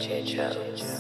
DJ Jones.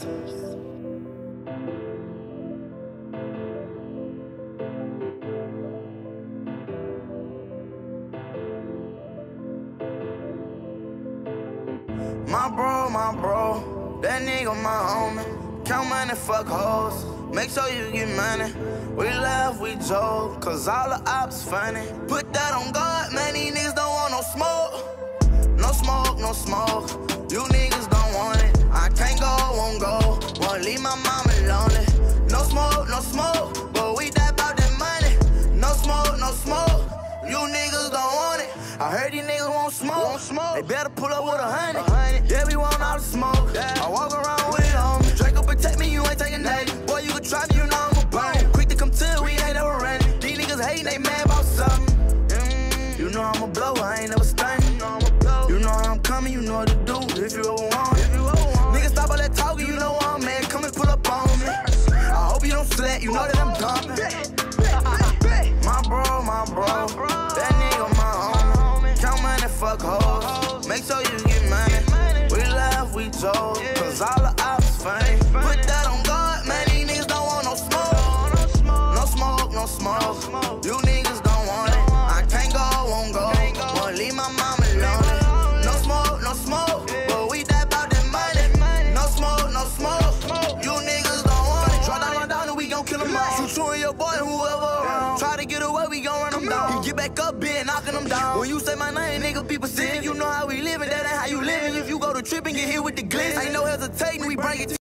My bro, that nigga my homie. Count money, fuck hoes. Make sure you get money. We laugh, we joke, cause all the ops funny. Put that on God, man, these niggas don't want no smoke. No smoke, no smoke. You niggas don't want it. I can't go, won't go. Won't leave my mama lonely. No smoke, no smoke. But we die about that money. No smoke, no smoke. You niggas don't want it. I heard these niggas won't smoke. They better pull up with 100. Yeah, we want all the smoke. I walk around with it on me. Draco protect me, you ain't taking that. Boy, you can try me, you know I'm a burn. Quick to come to it, we ain't never running. These niggas hating, they mad about something. You know I'm a blower, I ain't never stunning. You know how I'm coming, you know what to do. If you ever want it. Niggas stop all that talking, you know I'm mad. Come and pull up on me. I hope you don't sweat, you know that I'm dumping. My bro, that nigga my homie. Count money, fuck hoes. Make sure you get money. We laugh, we joke, cause all the ops funny. Put that on God, man, these niggas don't want no smoke. No smoke, no smoke. You niggas don't want it. I can't go, won't go. Won't leave my mama lonely. No smoke, no smoke. But we die about that money. No smoke, no smoke. You niggas don't want it. Try to run down and we gon' kill them all. Shoot you and your boy and whoever around. Try to get away, we gon' run them down. You get back up, been knocking them down. When you say my name, nigga, people sing. You know how we living, that ain't how you living. If you go to trip and get hit with the glitz, ain't no hesitating, we bring it to